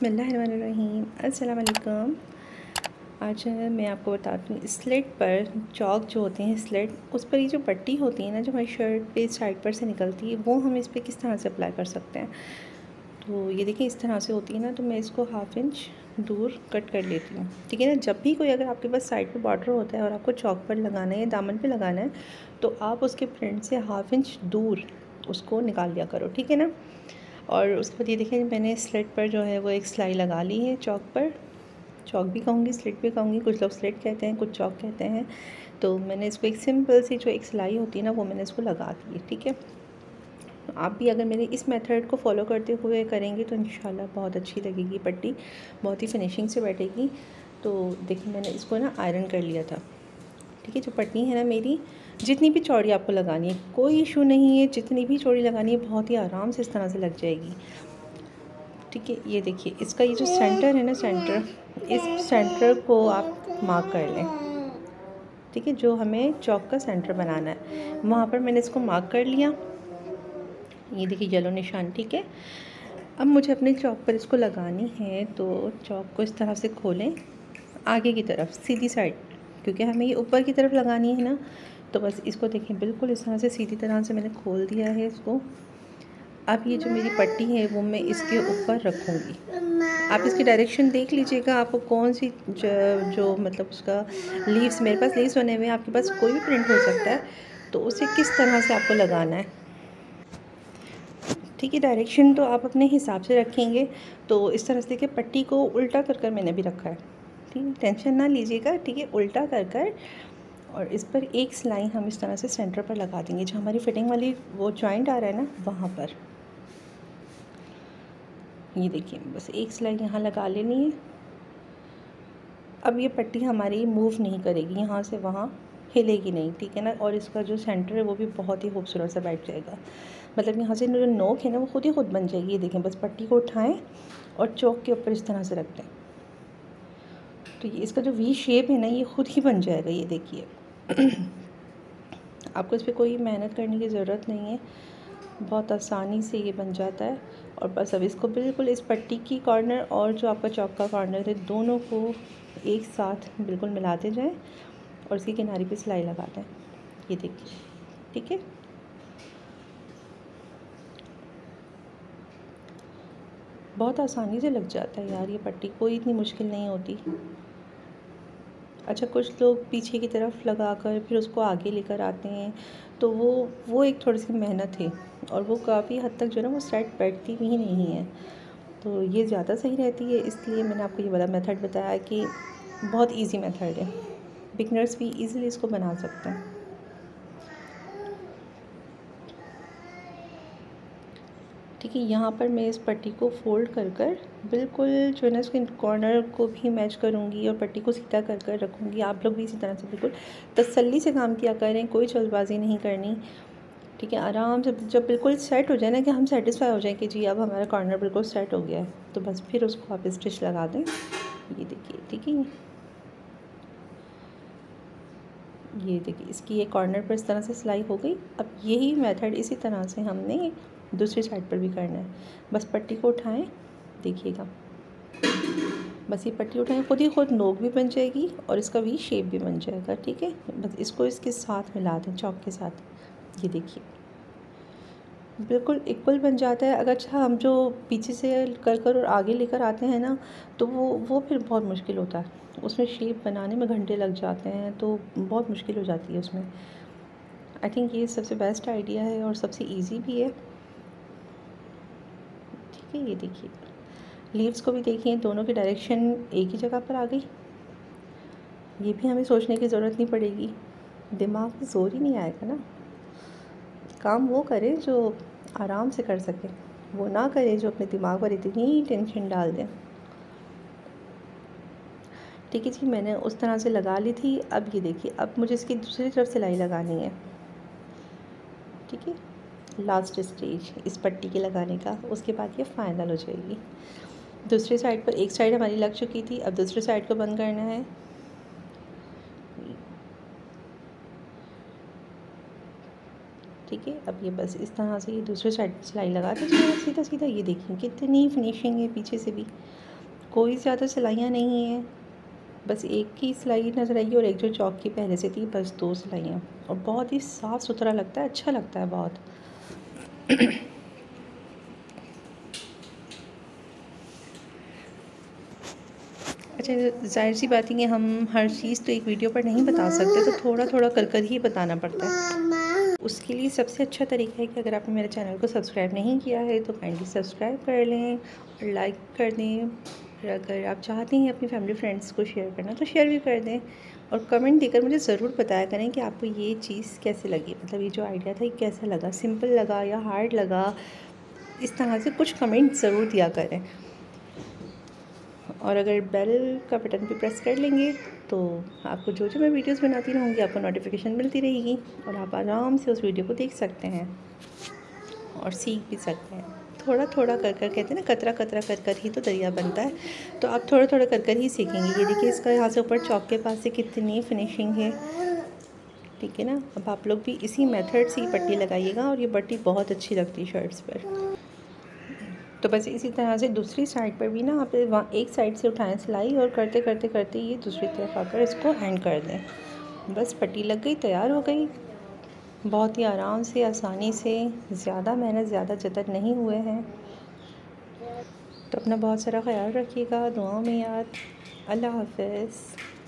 बिस्मिल्लाहिर्रहमानिर्रहीम। अस्सलाम वालेकुम। आज मैं आपको बताती हूँ स्लिट पर चौक जो होते हैं स्लिट, उस पर ये जो पट्टी होती है ना, जो हमारी शर्ट पे साइड पर से निकलती है, वो हम इस पर किस तरह से अप्लाई कर सकते हैं। तो ये देखिए इस तरह से होती है ना, तो मैं इसको 1/2 इंच दूर कट कर लेती हूँ। ठीक है ना। जब भी कोई अगर आपके पास साइड पे बॉर्डर होता है और आपको चौक पर लगाना है या दामन पे लगाना है, तो आप उसके फ्रंट से 1/2 इंच दूर उसको निकाल लिया करो। ठीक है ना। और उसके बाद ये देखिए मैंने स्लिट पर जो है वो एक सिलाई लगा ली है चौक पर। चौक भी कहूँगी, स्लिट भी कहूँगी, कुछ लोग स्लिट कहते हैं, कुछ चौक कहते हैं। तो मैंने इसको एक सिंपल सी जो एक सिलाई होती है ना, वो मैंने इसको लगा दी है। ठीक है। आप भी अगर मेरे इस मेथड को फॉलो करते हुए करेंगे तो इंशाल्लाह बहुत अच्छी लगेगी पट्टी, बहुत ही फिनिशिंग से बैठेगी। तो देखिए मैंने इसको ना आयरन कर लिया था। ठीक है। जो पट्टी है ना मेरी, जितनी भी चौड़ी आपको लगानी है कोई इशू नहीं है, जितनी भी चौड़ी लगानी है बहुत ही आराम से इस तरह से लग जाएगी। ठीक है। ये देखिए इसका ये जो सेंटर है ना, इस सेंटर को आप मार्क कर लें। ठीक है। जो हमें चौक का सेंटर बनाना है वहाँ पर मैंने इसको मार्क कर लिया। ये देखिए येलो निशान। ठीक है। अब मुझे अपने चौक पर इसको लगानी है, तो चौक को इस तरह से खोलें आगे की तरफ सीधी साइड, क्योंकि हमें ये ऊपर की तरफ लगानी है ना। तो बस इसको देखें बिल्कुल इस तरह से सीधी तरह से मैंने खोल दिया है इसको। अब ये जो मेरी पट्टी है वो मैं इसके ऊपर रखूँगी। आप इसकी डायरेक्शन देख लीजिएगा, आपको कौन सी जो मतलब उसका लीव्स, मेरे पास लीव्स बने हुए हैं, आपके पास कोई भी प्रिंट हो सकता है, तो उसे किस तरह से आपको लगाना है। ठीक है। डायरेक्शन तो आप अपने हिसाब से रखेंगे। तो इस तरह से देखिए पट्टी को उल्टा कर कर मैंने भी रखा है। ठीक है। टेंशन ना लीजिएगा। ठीक है। उल्टा कर कर और इस पर एक सिलाई हम इस तरह से सेंटर पर लगा देंगे, जो हमारी फिटिंग वाली वो जॉइंट आ रहा है ना, वहाँ पर। ये देखिए बस एक सिलाई यहाँ लगा लेनी है। अब ये पट्टी हमारी मूव नहीं करेगी, यहाँ से वहाँ हिलेगी नहीं। ठीक है ना। और इसका जो सेंटर है वो भी बहुत ही खूबसूरत सा बैठ जाएगा। मतलब यहाँ से जो नोक है ना वो खुद ही खुद बन जाएगी। ये देखें बस पट्टी को उठाएं और चौक के ऊपर इस तरह से रख दें, तो ये इसका जो वी शेप है ना ये खुद ही बन जाएगा। ये देखिए आपको इस पर कोई मेहनत करने की ज़रूरत नहीं है, बहुत आसानी से ये बन जाता है। और बस अब इसको बिल्कुल इस पट्टी की कॉर्नर और जो आपका चौक का कॉर्नर है, दोनों को एक साथ बिल्कुल मिलाते जाएं और इसकी किनारे पे सिलाई लगा दें। ये देखिए। ठीक है। बहुत आसानी से लग जाता है यार ये पट्टी, कोई इतनी मुश्किल नहीं होती। अच्छा, कुछ लोग पीछे की तरफ लगाकर फिर उसको आगे लेकर आते हैं, तो वो एक थोड़ी सी मेहनत है और वो काफ़ी हद तक जो है ना वो सेट बैठती भी नहीं है। तो ये ज़्यादा सही रहती है, इसलिए मैंने आपको ये वाला मेथड बताया कि बहुत इजी मेथड है, बिगनर्स भी इजीली इसको बना सकते हैं। ठीक है। यहाँ पर मैं इस पट्टी को फ़ोल्ड कर कर बिल्कुल जो है ना इसके कॉर्नर को भी मैच करूँगी और पट्टी को सीधा कर कर रखूँगी। आप लोग भी इसी तरह से बिल्कुल तसल्ली से काम किया करें, कोई जल्दबाजी नहीं करनी। ठीक है। आराम से जब बिल्कुल सेट हो जाए ना, कि हम सेटिस्फाई हो जाए कि जी अब हमारा कॉर्नर बिल्कुल सेट हो गया है, तो बस फिर उसको आप स्टिच लगा दें। ये देखिए। ठीक है। ये देखिए इसकी एक कॉर्नर पर इस तरह से सिलाई हो गई। अब यही मेथड इसी तरह से हमने दूसरी साइड पर भी करना है। बस पट्टी को उठाएं, देखिएगा बस ये पट्टी उठाएं, खुद ही खुद नोक भी बन जाएगी और इसका वी शेप भी बन जाएगा। ठीक है। बस इसको इसके साथ मिला दें चौक के साथ। ये देखिए बिल्कुल इक्वल बन जाता है। अगर अच्छा हम जो पीछे से कर कर और आगे लेकर आते हैं ना, तो वो फिर बहुत मुश्किल होता है, उसमें शेप बनाने में घंटे लग जाते हैं, तो बहुत मुश्किल हो जाती है उसमें। आई थिंक ये सबसे बेस्ट आइडिया है और सबसे इजी भी है। ठीक है। ये देखिए लीव्स को भी देखिए, दोनों की डायरेक्शन एक ही जगह पर आ गई। ये भी हमें सोचने की ज़रूरत नहीं पड़ेगी, दिमाग में जोर ही नहीं आएगा ना। काम वो करे जो आराम से कर सके, वो ना करे जो अपने दिमाग पर इतनी टेंशन डाल दें। ठीक है जी, मैंने उस तरह से लगा ली थी। अब ये देखिए अब मुझे इसकी दूसरी तरफ सिलाई लगानी है। ठीक है। लास्ट स्टेज इस पट्टी के लगाने का, उसके बाद ये फाइनल हो जाएगी। दूसरी साइड पर एक साइड हमारी लग चुकी थी, अब दूसरी साइड को बंद करना है। ठीक है। अब ये बस इस तरह से ये दूसरी साइड पर सिलाई लगा दीजिएगा सीधा सीधा। ये देखिए कितनी फिनिशिंग है पीछे से भी। कोई ज़्यादा सिलाइयाँ नहीं हैं, बस एक ही सिलाई नज़र आई और एक जो चौक की पहले से थी, बस 2 सिलाइयाँ। और बहुत ही साफ़ सुथरा लगता है, अच्छा लगता है बहुत। अच्छा, ज़ाहिर सी बात है कि हम हर चीज़ तो एक वीडियो पर नहीं बता सकते, तो थोड़ा थोड़ा कर ही बताना पड़ता है। उसके लिए सबसे अच्छा तरीका है कि अगर आपने मेरे चैनल को सब्सक्राइब नहीं किया है तो काइंडली सब्सक्राइब कर लें और लाइक कर दें। और अगर आप चाहते हैं अपनी फैमिली फ्रेंड्स को शेयर करना तो शेयर भी कर दें, और कमेंट देकर मुझे ज़रूर बताया करें कि आपको ये चीज़ कैसे लगी, मतलब ये जो आइडिया था ये कैसा लगा, सिंपल लगा या हार्ड लगा। इस तरह से कुछ कमेंट ज़रूर दिया करें। और अगर बेल का बटन भी प्रेस कर लेंगे तो आपको जो जो मैं वीडियोस बनाती रहूँगी आपको नोटिफिकेशन मिलती रहेगी, और आप आराम से उस वीडियो को देख सकते हैं और सीख भी सकते हैं। थोड़ा थोड़ा कर कहते हैं ना, कतरा कतरा कर ही तो दरिया बनता है। तो आप थोड़ा थोड़ा कर ही सीखेंगे। ये देखिए, इसका यहाँ से ऊपर चौक के पास से कितनी फिनिशिंग है, ठीक है ना। अब आप लोग भी इसी मेथड से ही पट्टी लगाइएगा, और ये पट्टी बहुत अच्छी लगती है शर्ट्स पर। तो बस इसी तरह से दूसरी साइड पर भी ना आप वहाँ एक साइड से उठाएं सिलाई, और करते करते करते ये दूसरी तरफ आकर इसको एंड कर दें। बस पट्टी लग गई, तैयार हो गई। बहुत ही आराम से, आसानी से, ज़्यादा मेहनत ज़्यादा जतन नहीं हुए हैं। तो अपना बहुत सारा ख्याल रखिएगा, दुआओं में याद। अल्लाह हाफ़िज़।